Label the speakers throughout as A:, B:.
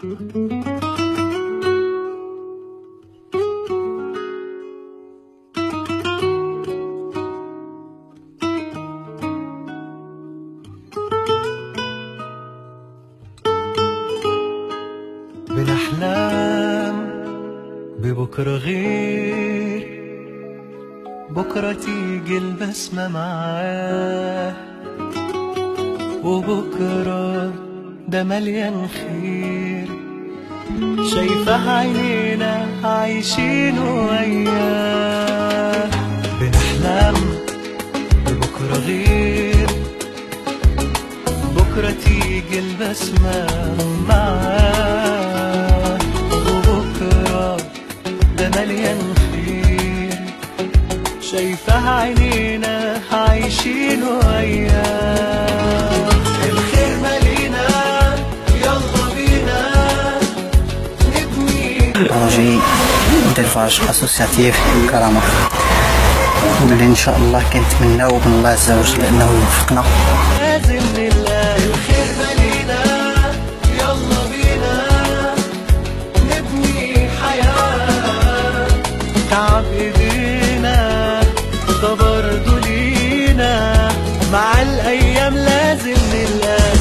A: بنحلم ببكرة غير بكرة، تيجي البسمة معاه، وبكرة ده مليان خير، شايفة عينينا عايشين وياه. بنحلم ببكرة غير بكرة، تيجي البسمة معاه، وبكرة ده مليان خير، شايفة عينينا عايشين وياه. الخير مالينا يلا بينا نبني
B: بروجي ديلفاج اسوسياتيف كرامة، واللي ان شاء الله كنتمناو من الله عز وجل انه يوفقنا.
A: لازم نلاقي الخير مالينا يلا بينا نبني حياة، تعب ايدينا ده برضه لينا، مع الايام لازم نلاقي.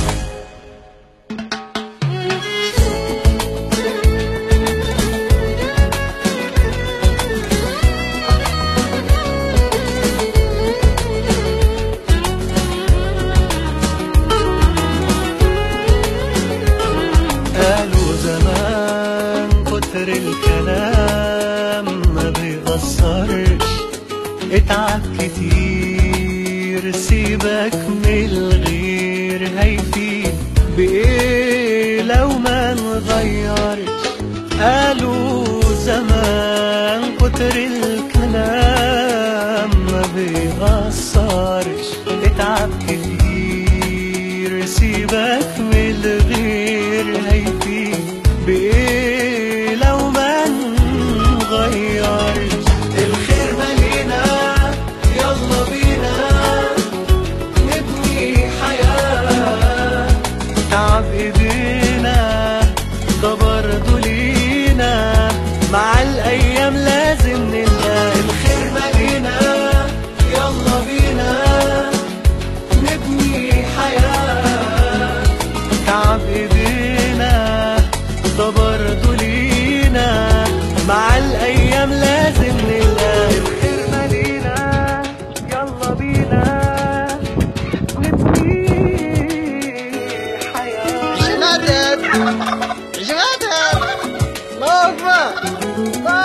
A: قالوا زمان كتر الكلام ما بيغصرش، اتعب كتير سيبك من الغير، هيفيد بإيه لو ما نغيرش. قالوا زمان كتر الكلام ما بيغصرش، اتعب كتير سيبك من الغير، هيفيد بإيه لو ما نغيرش. الخير مالينا يلا بينا نبني حياة، تعب ايدينا ده برضه لينا، مع الايام لازم نلاقي. الخير مالينا يلا بينا نبني حياة، تعب ايدينا ده برضه لينا، مع الايام لازم نلاقي. الخير مالينا يلا بينا نبني حياة.
C: جمادات الله أكبر.